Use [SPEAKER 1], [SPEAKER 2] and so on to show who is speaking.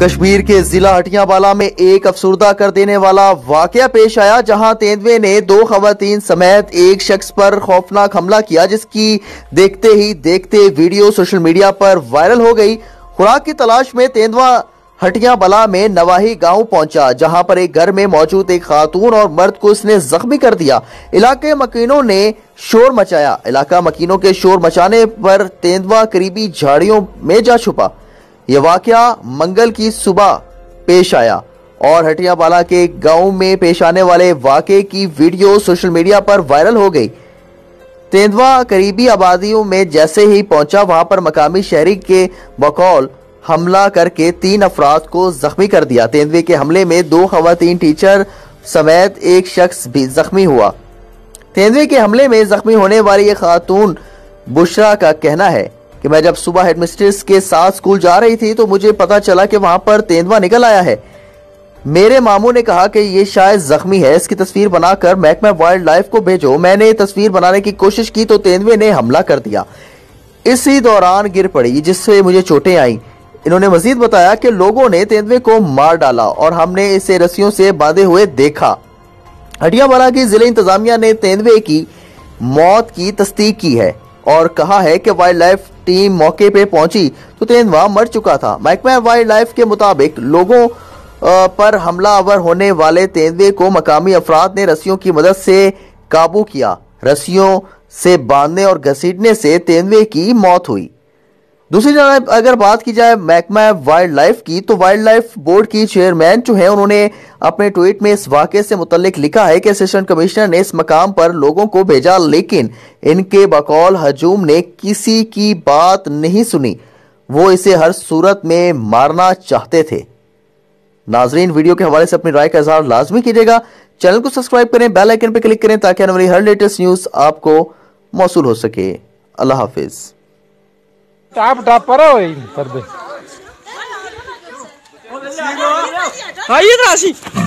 [SPEAKER 1] कश्मीर के जिला हटियावाला में एक अफसुर्दा कर देने वाला वाकया पेश आया, जहां तेंदुए ने 2 खवातीन समेत एक शख्स पर खौफनाक हमला किया, जिसकी देखते ही देखते वीडियो सोशल मीडिया पर वायरल हो गई। खुराक की तलाश में तेंदुआ हटियावाला में नवाही गांव पहुंचा, जहां पर एक घर में मौजूद एक खातून और मर्द को इसने जख्मी कर दिया। इलाके मकीनों ने शोर मचाया। इलाका मकीनों के शोर मचाने पर तेंदुआ करीबी झाड़ियों में जा छुपा। यह वाकया मंगल की सुबह पेश आया और हटियावाला के गांव में पेश आने वाले वाकये की वीडियो सोशल मीडिया पर वायरल हो गई। तेंदुआ करीबी आबादियों में जैसे ही पहुंचा, वहां पर मकामी शहरी के बकौल हमला करके 3 अफराद को जख्मी कर दिया। तेंदुए के हमले में 2 खवातीन टीचर समेत एक शख्स भी जख्मी हुआ। तेंदुए के हमले में जख्मी होने वाली एक खातून बुशरा का कहना है कि मैं जब सुबह हेडमिस्ट्रेस के साथ स्कूल जा रही थी तो मुझे पता चला कि वहां पर तेंदुआ निकल आया है। मेरे मामू ने कहा कि ये शायद जख्मी है, इसकी तस्वीर बनाकर महकमा वाइल्ड लाइफ को भेजो। मैंने तस्वीर बनाने की कोशिश की तो तेंदुए ने हमला कर दिया। इसी दौरान गिर पड़ी, जिससे मुझे चोटें आई। इन्होंने मजीद बताया कि लोगों ने तेंदुए को मार डाला और हमने इसे रस्सियों से बांधे हुए देखा। हटियावाला की जिला इंतजामिया ने तेंदुए की मौत की तस्दीक की है और कहा है कि वाइल्ड लाइफ टीम मौके पे पहुंची तो तेंदुआ मर चुका था। महकमा वाइल्ड लाइफ के मुताबिक लोगों पर हमलावर होने वाले तेंदुए को मकामी अफराद ने रस्सियों की मदद से काबू किया। रस्सियों से बांधने और घसीटने से तेंदुए की मौत हुई। दूसरी तरफ अगर बात की जाए महकमा वाइल्ड लाइफ की, तो वाइल्ड लाइफ बोर्ड की चेयरमैन जो है, उन्होंने अपने ट्वीट में इस वाकये से मुतल्लिक लिखा है कि असिस्टेंट कमिश्नर ने इस मकाम पर लोगों को भेजा, लेकिन इनके बकौल हजूम ने किसी की बात नहीं सुनी। वो इसे हर सूरत में मारना चाहते थे। नाजरीन, वीडियो के हवाले से अपनी राय का इजहार लाजमी कीजिएगा। चैनल को सब्सक्राइब करें, बेल आइकन पर क्लिक करें ताकि आने वाली हर लेटेस्ट न्यूज आपको मौसूल हो सके। अल्लाह हाफिज।
[SPEAKER 2] टाप पर आइए राशि